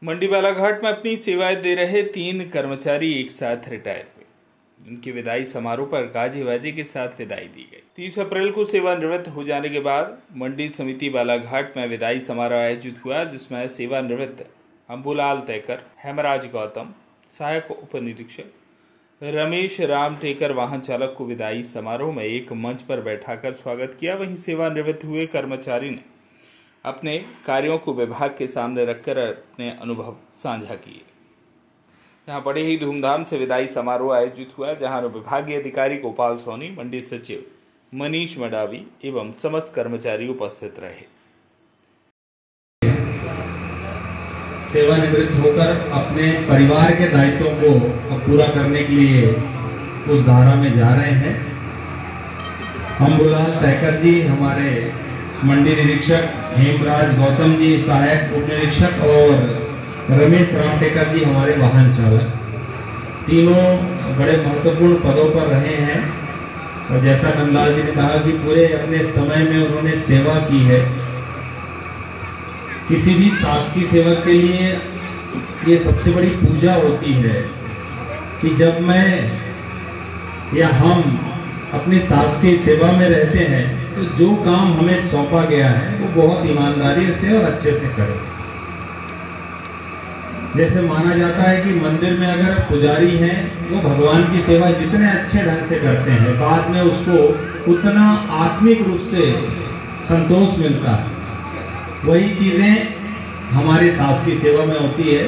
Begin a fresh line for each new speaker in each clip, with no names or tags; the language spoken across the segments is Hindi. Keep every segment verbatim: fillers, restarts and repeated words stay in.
मंडी बालाघाट में अपनी सेवाएं दे रहे तीन कर्मचारी एक साथ रिटायर हुए। उनकी विदाई समारोह पर गाजे बाजे के साथ विदाई दी गई। तीस अप्रैल को सेवानिवृत्त हो जाने के बाद मंडी समिति बालाघाट में विदाई समारोह आयोजित हुआ, जिसमें सेवानिवृत्त अंबुलाल तैकर, हेमराज गौतम, सहायक उप निरीक्षक रमेश राम टेकर वाहन चालक को विदाई समारोह में एक मंच पर बैठाकर स्वागत किया। वहीं सेवानिवृत्त हुए कर्मचारी ने अपने कार्यों को विभाग के सामने रखकर अपने अनुभव साझा किए। यहाँ बड़े ही धूमधाम से विदाई समारोह आयोजित हुआ, जहाँ विभागीय अधिकारी गोपाल सोनी, मंडी सचिव मनीष मडावी एवं समस्त कर्मचारी उपस्थित रहे।
सेवानिवृत्त होकर अपने परिवार के दायित्वों को पूरा करने के लिए उस धारा में जा रहे हैं। अंबुलाल तैकर जी हमारे मंडी निरीक्षक, हेमराज गौतम जी सहायक उप निरीक्षक और रमेश राम टेकर जी हमारे वाहन चालक, तीनों बड़े महत्वपूर्ण पदों पर रहे हैं। और जैसा नंदलाल जी ने कहा कि पूरे अपने समय में उन्होंने सेवा की है। किसी भी शासकीय सेवक के लिए ये सबसे बड़ी पूजा होती है कि जब मैं या हम अपनी शासकीय सेवा में रहते हैं तो जो काम हमें सौंपा गया है वो बहुत ईमानदारी से और अच्छे से करें। जैसे माना जाता है कि मंदिर में अगर पुजारी हैं वो भगवान की सेवा जितने अच्छे ढंग से करते हैं, बाद में उसको उतना आत्मिक रूप से संतोष मिलता है। वही चीजें हमारे शासकीय सेवा में होती है।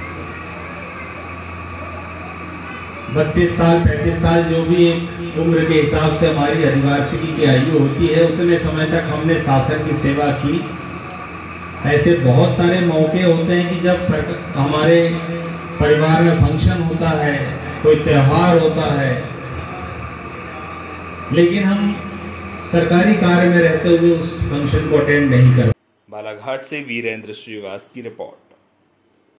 बत्तीस साल पैंतीस साल जो भी एक उम्र के हिसाब से हमारी अधिवार्षिकी की आयु होती है, उतने समय तक हमने शासन की सेवा की। ऐसे बहुत सारे मौके होते हैं कि जब सरकार हमारे परिवार में फंक्शन होता है, कोई त्योहार होता है, लेकिन हम सरकारी कार्य में रहते हुए उस फंक्शन को अटेंड नहीं कर।
बालाघाट से वीरेंद्र श्रीवास की रिपोर्ट।